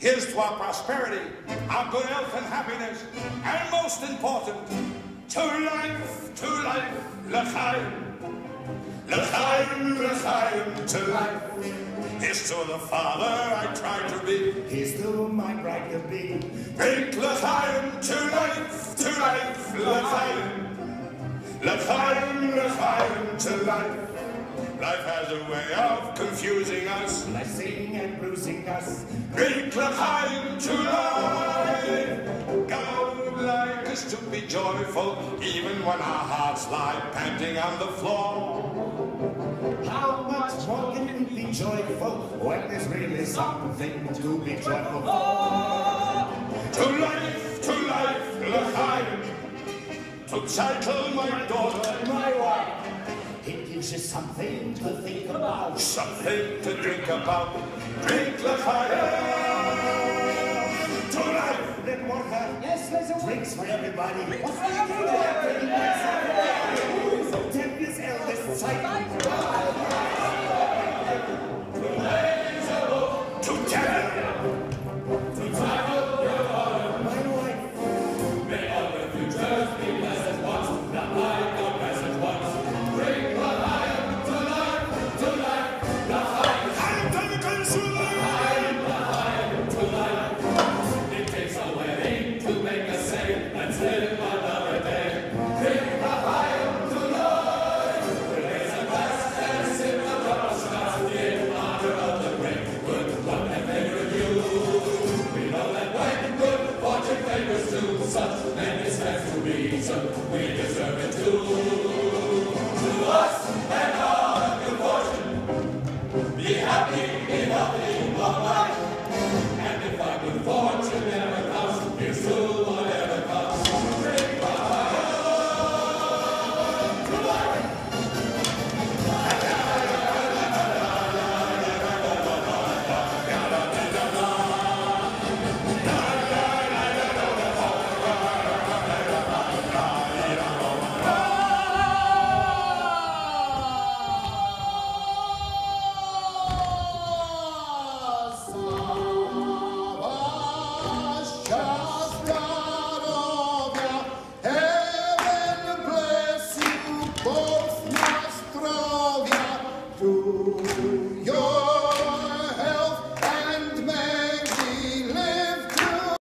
Here's to our prosperity, our good health and happiness, and most important, to life, l'chaim. L'chaim, l'chaim, to life. Here's to the father I try to be. Here's to my bride to be. Drink l'chaim, to life, l'chaim. L'chaim, l'chaim, to life. Life has a way of confusing us, Blessing and bruising us. Drink l'chaim to life. God would like us to be joyful, even when our hearts lie panting on the floor. How much more can we be joyful when there's really something to be joyful for? To life, l'chaim. To title my daughter, my wife. It gives you something to think about. Something to drink about. Drink l'chaim. To life. Then water. Yes, there's a Drinks for everybody. What's the Yes. Tempe's eldest son.